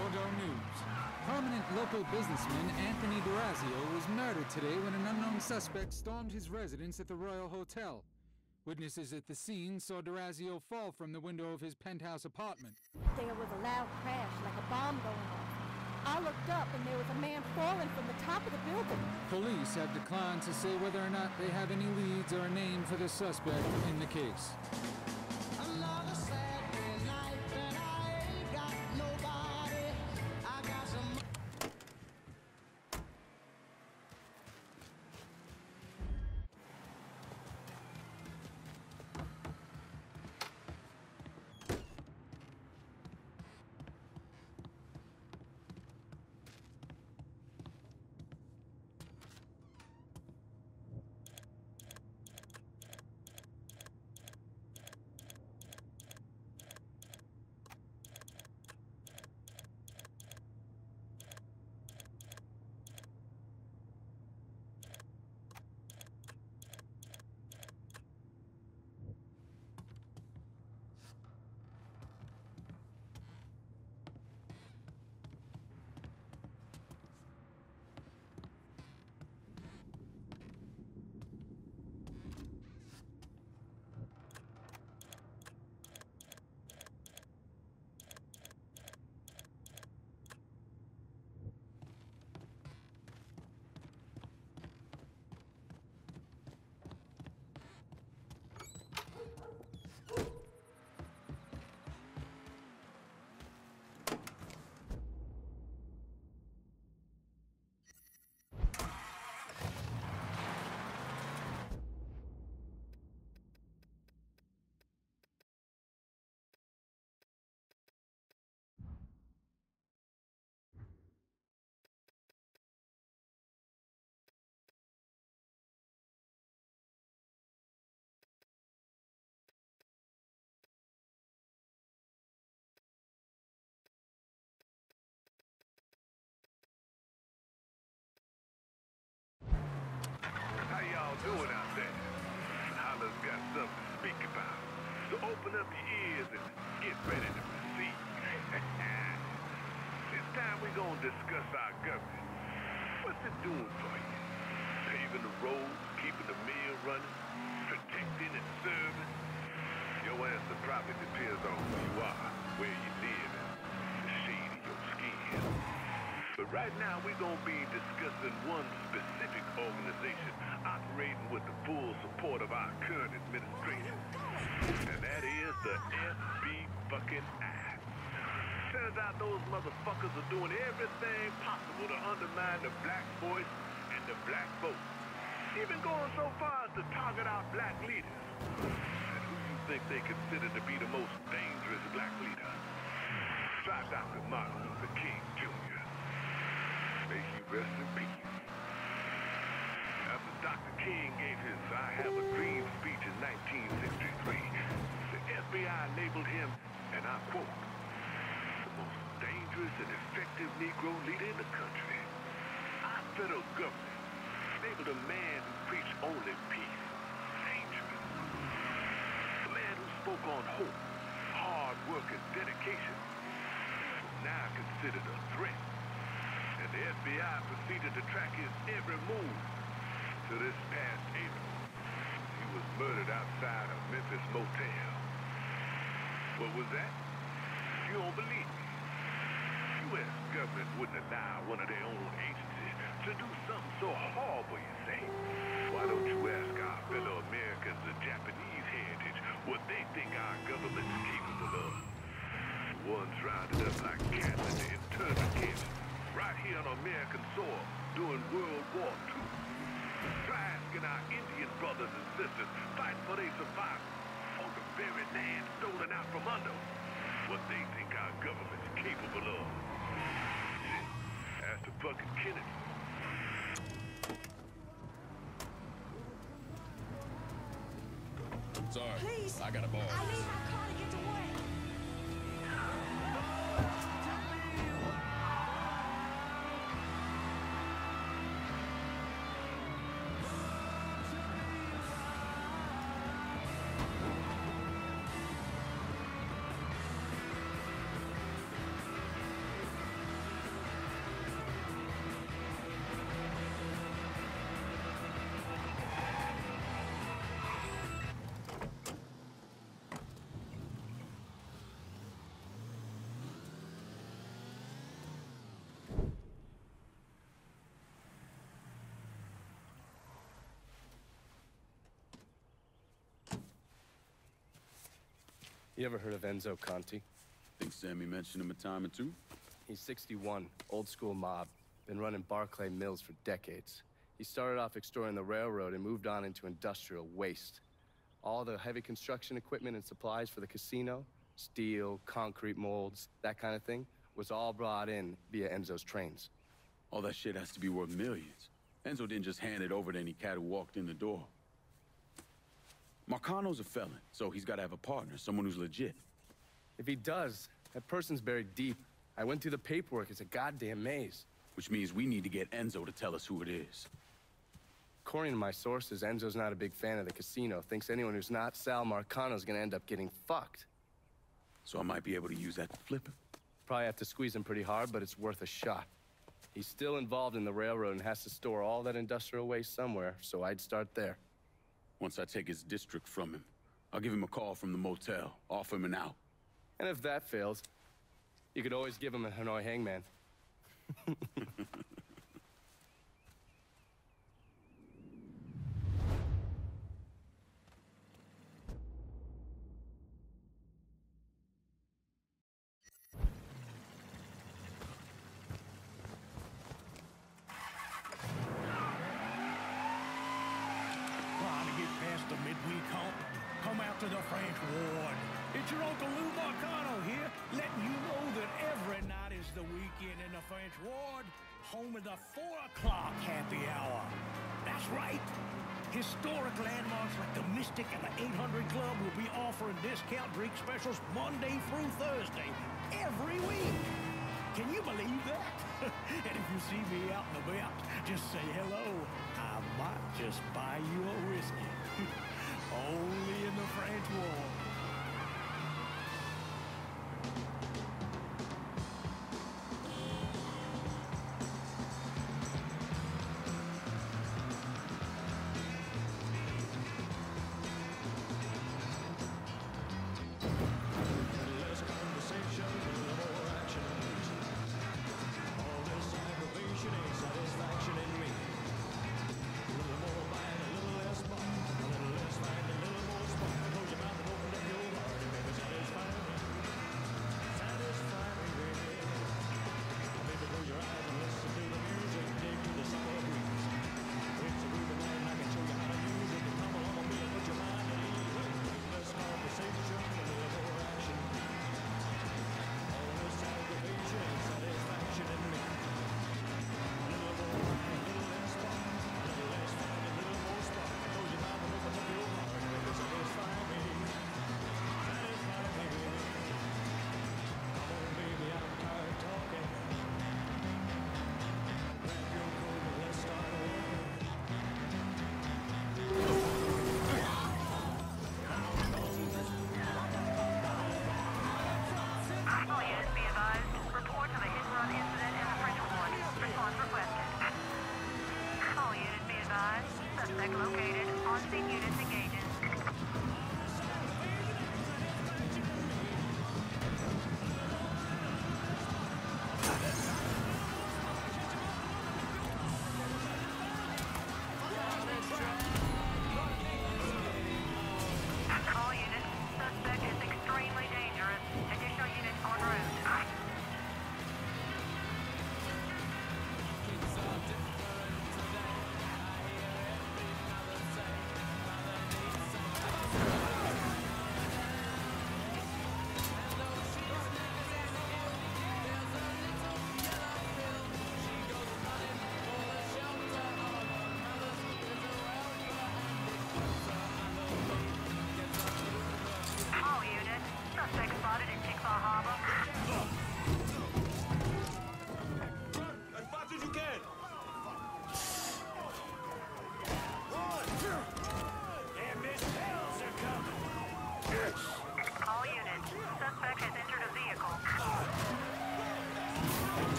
Bordeaux News. Prominent local businessman Anthony D'Orazio was murdered today when an unknown suspect stormed his residence at the Royal Hotel. Witnesses at the scene saw D'Orazio fall from the window of his penthouse apartment. There was a loud crash, like a bomb going off. I looked up and there was a man falling from the top of the building. Police have declined to say whether or not they have any leads or a name for the suspect in the case. Another Saturday night and I ain't got nobody. I got some. How y'all doing out there? Holla's got something to speak about. So open up your ears and get ready to receive. This time we're gonna discuss our government. What's it doing for you? Paving the roads, keeping the mill running, protecting and serving? Your answer probably depends on who you are, where you live, and the shade of your skin. But right now, we're going to be discussing one specific organization operating with the full support of our current administration. And that is the FBI. Turns out those motherfuckers are doing everything possible to undermine the black voice and the black vote. Even going so far as to target our black leaders. And who you think they consider to be the most dangerous black leader? Try Dr. Martin Luther King Jr. May he rest in peace. After Dr. King gave his I Have a Dream speech in 1963, the FBI labeled him, and I quote, the most dangerous and effective Negro leader in the country. Our federal government labeled a man who preached only peace, dangerous. A man who spoke on hope, hard work, and dedication was now considered a threat. And the FBI proceeded to track his every move. To this past April, he was murdered outside a Memphis motel. What was that? You don't believe me? The U.S. government wouldn't allow one of their own agencies to do something so horrible, you say? Why don't you ask our fellow Americans of Japanese heritage what they think our government's capable of? The ones rounded up like cats in the internment camps right here on American soil during World War II. Try asking our Indian brothers and sisters fighting for their survival on the very land stolen out from under them, what they think our government's capable of. Ask the fucking Kennedy. Sorry, Please. I got a ball. I need my car to get to work. You ever heard of Enzo Conti? Think Sammy mentioned him a time or two? He's 61, old school mob. Been running Barclay Mills for decades. He started off extorting the railroad and moved on into industrial waste. All the heavy construction equipment and supplies for the casino, steel, concrete molds, that kind of thing, was all brought in via Enzo's trains. All that shit has to be worth millions. Enzo didn't just hand it over to any cat who walked in the door. Marcano's a felon, so he's got to have a partner, someone who's legit. If he does, that person's buried deep. I went through the paperwork. It's a goddamn maze. Which means we need to get Enzo to tell us who it is. According to my sources, Enzo's not a big fan of the casino. Thinks anyone who's not Sal Marcano's gonna end up getting fucked. So I might be able to use that to flip him. Probably have to squeeze him pretty hard, but it's worth a shot. He's still involved in the railroad and has to store all that industrial waste somewhere, so I'd start there. Once I take his district from him, I'll give him a call from the motel, offer him an out. And if that fails, you could always give him a Hanoi hangman. Trying to get past the midweek hump? Come out to the French Ward. It's your Uncle Lou Marcano here, letting you know that every night is the weekend in the French Ward, home of the 4 o'clock happy hour. That's right. Historic landmarks like the Mystic and the 800 Club will be offering discount drink specials Monday through Thursday, every week. Can you believe that? And if you see me out and about, just say hello. I might just buy you a whiskey. Only in the French Ward.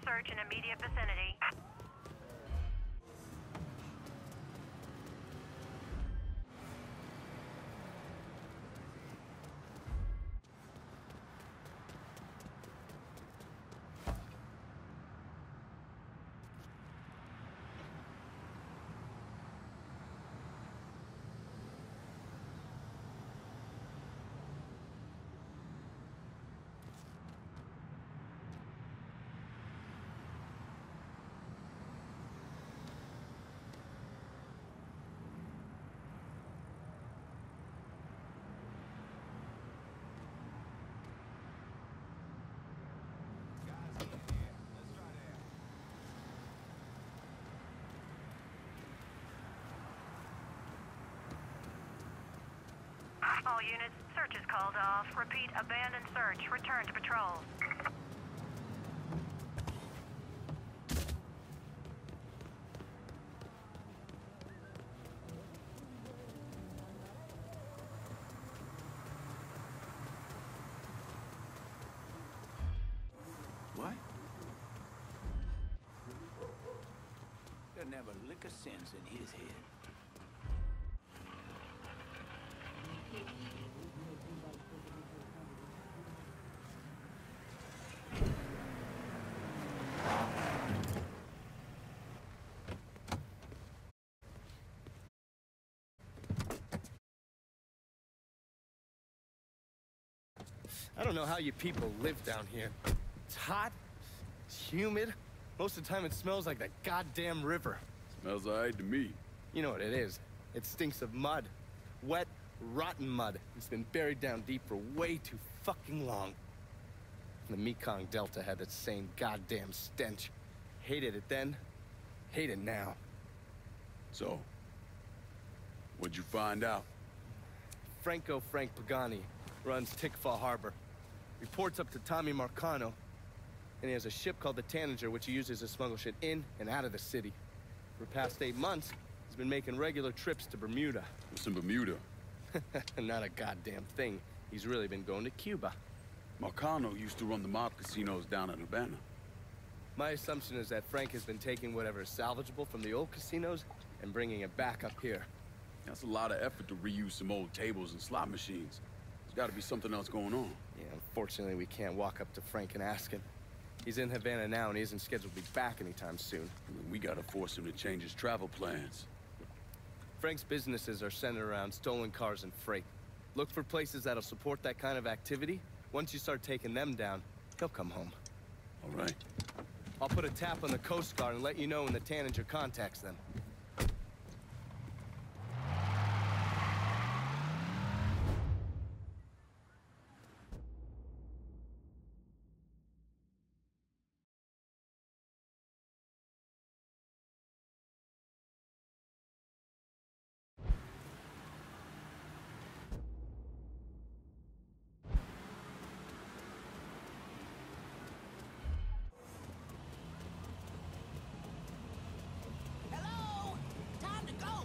search in immediate vicinity. All units, search is called off. Repeat, abandoned search. Return to patrol. What? Doesn't have a lick of sense in his head. I don't know how you people live down here. It's hot, it's humid. Most of the time it smells like that goddamn river. Smells alright to me. You know what it is. It stinks of mud. Wet, rotten mud. It's been buried down deep for way too fucking long. The Mekong Delta had that same goddamn stench. Hated it then, hate it now. So, what'd you find out? Frank Pagani runs Tikfa Harbor. Reports up to Tommy Marcano, and he has a ship called the Tanager, which he uses to smuggle shit in and out of the city. For the past 8 months, he's been making regular trips to Bermuda. What's in Bermuda? Not a goddamn thing. He's really been going to Cuba. Marcano used to run the mob casinos down in Havana. My assumption is that Frank has been taking whatever is salvageable from the old casinos and bringing it back up here. That's a lot of effort to reuse some old tables and slot machines. There's gotta be something else going on. Yeah, unfortunately, we can't walk up to Frank and ask him. He's in Havana now, and he isn't scheduled to be back anytime soon. I mean, we gotta force him to change his travel plans. Frank's businesses are centered around stolen cars and freight. Look for places that'll support that kind of activity. Once you start taking them down, he'll come home. All right. I'll put a tap on the Coast Guard and let you know when the Tanager contacts them. Hello? Time to go.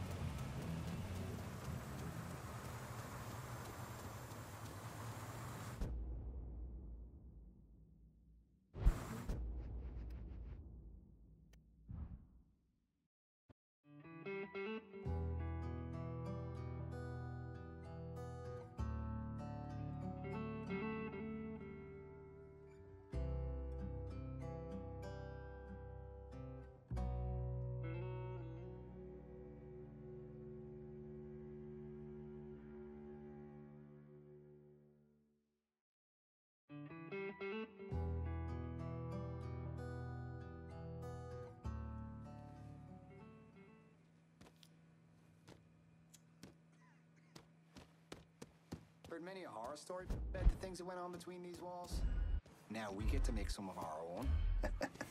Heard many a horror story about the things that went on between these walls. Now we get to make some of our own.